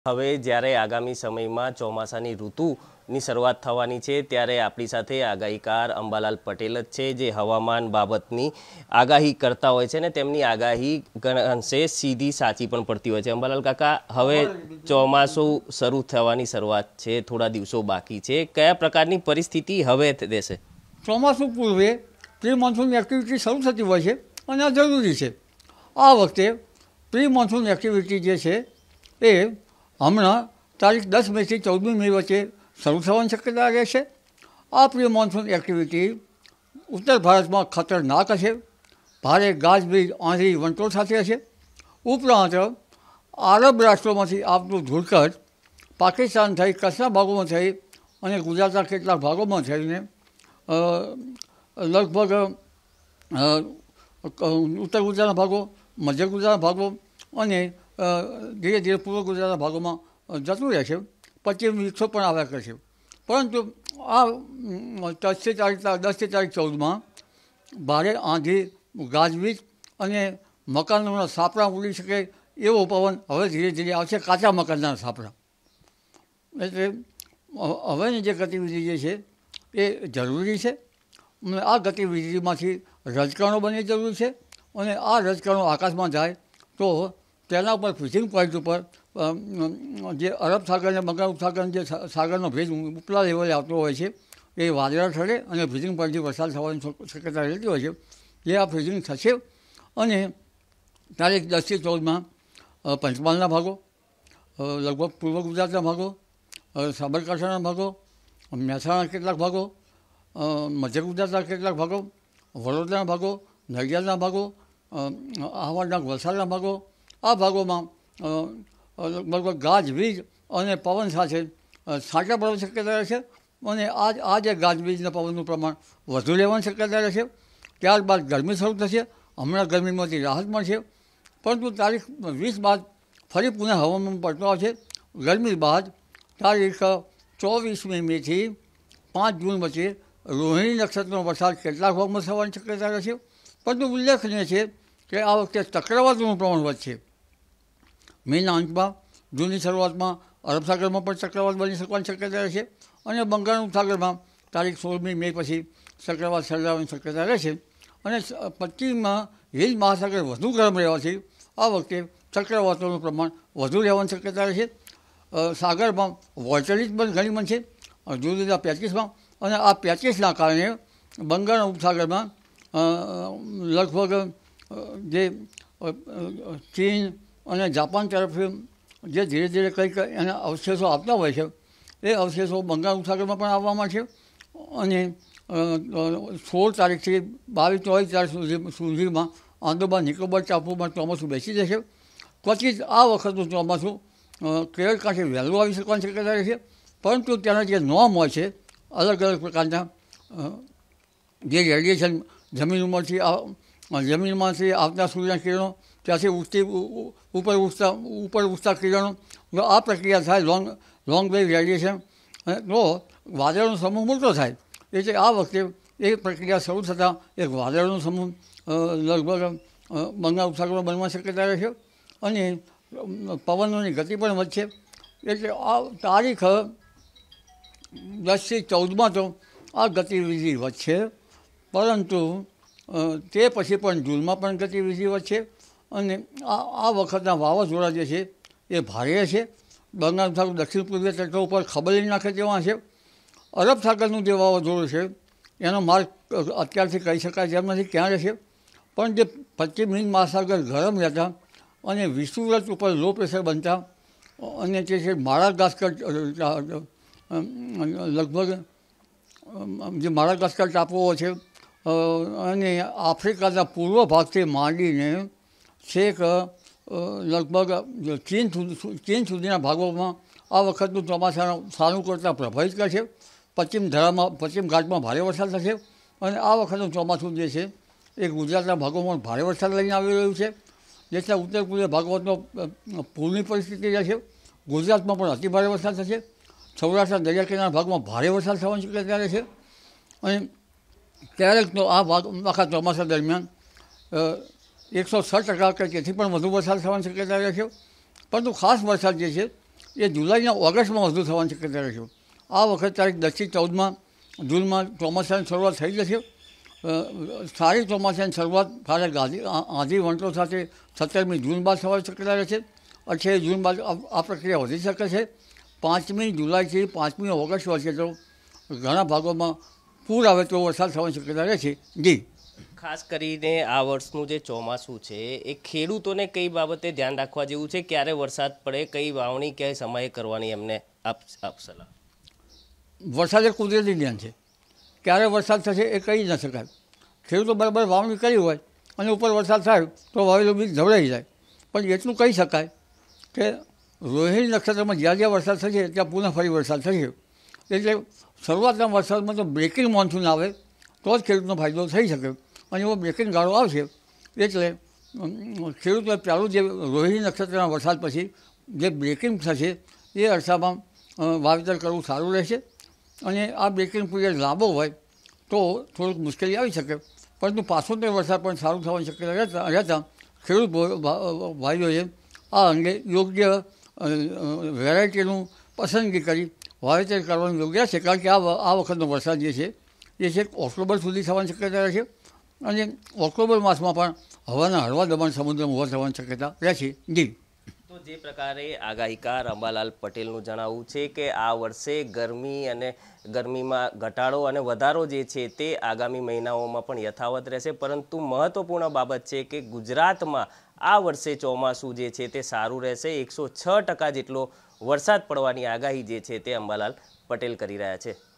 હવે જ્યારે આગામી સમયમાં ચોમાસાની ઋતુની શરૂઆત થવાની છે ત્યારે આપણી સાથે આગાહીકાર અંબાલાલ પટેલ જ છે, જે હવામાન બાબતની આગાહી કરતા હોય છે ને તેમની આગાહી ઘણા અંશે સીધી સાચી પણ પડતી હોય છે. અંબાલાલ કાકા, હવે ચોમાસું શરૂ થવાની શરૂઆત છે, થોડા દિવસો બાકી છે, કયા પ્રકારની પરિસ્થિતિ હવે રહેશે? ચોમાસું પૂર્વે પ્રી મોન્સૂન એક્ટિવિટી શરૂ થતી હોય છે અને આ જરૂરી છે. આ વખતે પ્રી મોન્સૂન એક્ટિવિટી જે છે એ હમણાં તારીખ 10 મેથી 14મી મે વચ્ચે શરૂ થવાની શક્યતા રહેશે. આ પ્રી મોન્સૂન એક્ટિવિટી ઉત્તર ભારતમાં ખતરનાક હશે. ભારે ગાજવીજ, આંધી, વંટોળ સાથે હશે. ઉપરાંત આરબ રાષ્ટ્રોમાંથી આવતું ધૂળકટ પાકિસ્તાન થઈ, કચ્છના ભાગોમાં થઈ અને ગુજરાતના કેટલાક ભાગોમાં થઈને લગભગ ઉત્તર ગુજરાતના ભાગો, મધ્ય ગુજરાતના ભાગો અને ધીરે ધીરે પૂર્વ ગુજરાતના ભાગોમાં જતું રહેશે. પશ્ચિમ વિક્ષોભ પણ આવ્યા કરશે. પરંતુ આ 10થી તારીખ 14માં ભારે આંધી, ગાજવીજ અને મકાનોના સાપડા ઉડી શકે એવો પવન હવે ધીરે ધીરે આવશે, કાચા મકાનના સાપડા. એટલે હવેની જે ગતિવિધિ જે છે એ જરૂરી છે અને આ ગતિવિધિમાંથી રજકણો બનવી જરૂરી છે. અને આ રજકણો આકાશમાં જાય તો તેના ઉપર ફિશિંગ પોઈન્ટ ઉપર જે અરબ સાગર અને બંગાળ ઉપસાગર જે સાગરનો ભેજ ઉપલા લેવલે આવતો હોય છે એ વાદળા ઠરે અને ફિશિંગ પોઈન્ટથી વરસાદ થવાની શક્યતા રહેતી હોય છે. એ આ ફિશિંગ થશે અને તારીખ 10થી 14માં પંચમહાલના ભાગો, લગભગ પૂર્વ ગુજરાતના ભાગો, સાબરકાંઠાના ભાગો, મહેસાણા કેટલાક ભાગો, મધ્ય ગુજરાતના કેટલાક ભાગો, વડોદરાના ભાગો, નડિયાદના ભાગો, આહવાના વલસાડના ભાગો, આ ભાગોમાં લગભગ ગાજવીજ અને પવન સાથે છાંટા પડવાની શક્યતા રહેશે. અને આ જે ગાજવીજના પવનનું પ્રમાણ વધુ રહેવાની શક્યતા રહેશે. ત્યારબાદ ગરમી શરૂ થશે. હમણાં ગરમીમાંથી રાહત મળશે, પરંતુ તારીખ 20 બાદ ફરી પુનઃ હવામાન પલટો આવશે. ગરમી બાદ તારીખ 24મી મેથી 5 જૂન વચ્ચે રોહિણી નક્ષત્રનો વરસાદ કેટલાક ભાગમાં થવાની શક્યતા રહેશે. પરંતુ ઉલ્લેખનીય છે કે આ વખતે ચક્રવાતનું પ્રમાણ વધશે. મેના અંતમાં, જૂનની શરૂઆતમાં અરબ સાગરમાં પણ ચક્રવાત બની શકવાની શક્યતા રહેશે અને બંગાળ ઉપસાગરમાં તારીખ 16મી મે પછી ચક્રવાત સર્જાવાની શક્યતા રહેશે. અને પશ્ચિમમાં હિન્દ મહાસાગર વધુ ગરમ રહેવાથી આ વખતે ચક્રવાતોનું પ્રમાણ વધુ રહેવાની શક્યતા રહેશે. સાગરમાં વોલ્ટેજ પણ ઘણી બનશે જુદા જુદા પેચીસમાં, અને આ પેચીસના કારણે બંગાળ ઉપસાગરમાં લગભગ જે ચીન અને જાપાન તરફથી જે ધીરે ધીરે કંઈક એના અવશેષો આવતા હોય છે એ અવશેષો બંગાળ ઉપસાગરમાં પણ આવવામાં છે. અને 16 તારીખથી 22-24 તારીખ સુધીમાં આંદોમાન નિકોબાર ટાપુમાં ચોમાસું બેસી જશે. ક્વચિત આ વખતનું ચોમાસું કેરળ કાંઠે વહેલું આવી શકવાની શક્યતા રહેશે. પરંતુ તેના જે નોર્મ હોય છે, અલગ અલગ પ્રકારના જે રેડિયેશન જમીનમાંથી આવતા સૂર્યના કિરણો, ત્યાંથી ઉપર ઉઠતા કિરણો, જો આ પ્રક્રિયા થાય લોંગ વેવ રેડિયેશન, તો વાદળોનો સમૂહ મોટો થાય. એટલે આ વખતે એ પ્રક્રિયા શરૂ થતાં એક વાદળોનો સમૂહ લગભગ બંગાળ ઉપસાગરમાં બનવાની શક્યતા રહેશે અને પવનોની ગતિ પણ વધશે. એટલે આ તારીખ 10થી 14માં તો આ ગતિવિધિ વધશે, પરંતુ તે પછી પણ જૂનમાં પણ ગતિવિધિ વધશે. અને આ વખતના વાવાઝોડા જે છે એ ભારે છે. બંગાળ ઉપસાગર દક્ષિણ પૂર્વીય તટો ઉપર ખબરી નાખે તેવા છે. અરબ સાગરનું જે વાવાઝોડું છે એનો માર્ગ અત્યારથી કહી શકાય તેમ નથી ક્યાં રહેશે. પણ જે પશ્ચિમ હિન્દ મહાસાગર ગરમ રહેતા અને વિષુવવૃત્ત ઉપર લો પ્રેશર બનતા અને તે છે માડાગાસ્કર, લગભગ જે માડાગાસ્કર ટાપુઓ છે અને આફ્રિકાના પૂર્વ ભાગથી માંડીને છેક લગભગ ચીન સુધીના ભાગોમાં આ વખતનું ચોમાસાનું સાનુકૂળતા પ્રભાવિત કરશે. પશ્ચિમ ઘાટમાં ભારે વરસાદ થશે અને આ વખતનું ચોમાસું જે છે એ ગુજરાતના ભાગોમાં ભારે વરસાદ લઈને આવી રહ્યું છે. જેટલા ઉત્તર પૂર્વીય ભાગોમાં તો પૂરની પરિસ્થિતિ રહેશે. ગુજરાતમાં પણ અતિભારે વરસાદ થશે. સૌરાષ્ટ્રના દરિયા કિનારા ભાગમાં ભારે વરસાદ થવાની શક્યતા રહેશે. અને ક્યારેક તો આ આખા ચોમાસા દરમિયાન 106% કે તેથી પણ વધુ વરસાદ થવાની શક્યતા રહેશે. પરંતુ ખાસ વરસાદ જે છે એ જુલાઈના ઓગસ્ટમાં વધુ થવાની શક્યતા રહેશે. આ વખત તારીખ 10 થી 14 જૂનમાં ચોમાસાની શરૂઆત થઈ જશે. સારી ચોમાસાની શરૂઆત કાલે આંધી વંટો સાથે 17મી જૂન બાદ થવાની શક્યતા રહેશે. 28 જૂન બાદ આ પ્રક્રિયા વધી શકે છે. 5મી જુલાઈથી 5મી ઓગસ્ટ વચ્ચે તો ઘણા ભાગોમાં પૂર આવે તો વરસાદ થવાની શક્યતા રહેશે. જી, ખાસ કરીને આ વર્ષનું જે ચોમાસું છે એ ખેડૂતોને કઈ બાબતે ધ્યાન રાખવા જેવું છે? ક્યારે વરસાદ પડે, કઈ વાવણી કયા સમયે કરવાની, એમને આપ સલાહ. વરસાદ એ કુદરતી ધ્યાન છે. ક્યારે વરસાદ થશે એ કહી ન શકાય. ખેડૂતો બરાબર વાવણી કરી હોય અને ઉપર વરસાદ થાય તો વાવેલું બીજ ધવડાઈ જાય. પણ એટલું કહી શકાય કે રોહિણી નક્ષત્રમાં જ્યાં જ્યાં વરસાદ થશે ત્યાં પુનઃ ફરી વરસાદ થશે. એટલે શરૂઆતના વરસાદમાં તો બ્રેકિંગ મોન્સૂન આવે તો જ ખેડૂતનો ફાયદો થઈ શકે. અને એવો બ્રેકિંગ ગાળો આવશે એટલે ખેડૂતોએ પહેલું જે રોહિણી નક્ષત્રના વરસાદ પછી જે બ્રેકિંગ થશે એ અરસામાં વાવેતર કરવું સારું રહેશે. અને આ બ્રેકિંગ પીરિયડ લાંબો હોય તો થોડુંક મુશ્કેલી આવી શકે. પરંતુ પાછોતેર વરસાદ પણ સારું થવાની શક્યતા રહેતા ખેડૂત ભાઈઓએ આ અંગે યોગ્ય વેરાયટીનું પસંદગી કરી વાવેતર કરવાનું યોગ્ય છે. કારણ કે આ વખતનો વરસાદ જે છે એ છે ઓક્ટોબર સુધી થવાની શક્યતા રહેશે. અને ઓક્ટોબર માસમાં પણ હવાના હળવા દબાણ સમુદ્રમાં ઉભા થવાની શક્યતા રહેશે. જી, તો જે પ્રકારે આગાહીકાર અંબાલાલ પટેલનું જણાવવું છે કે આ વર્ષે ગરમી અને ગરમીમાં ઘટાડો અને વધારો જે છે તે આગામી મહિનાઓમાં પણ યથાવત રહેશે. પરંતુ મહત્વપૂર્ણ બાબત છે કે ગુજરાતમાં આ વર્ષે ચોમાસું જે છે તે સારું રહેશે. 106% જેટલો વરસાદ પડવાની આગાહી જે છે તે અંબાલાલ પટેલ કરી રહ્યા છે.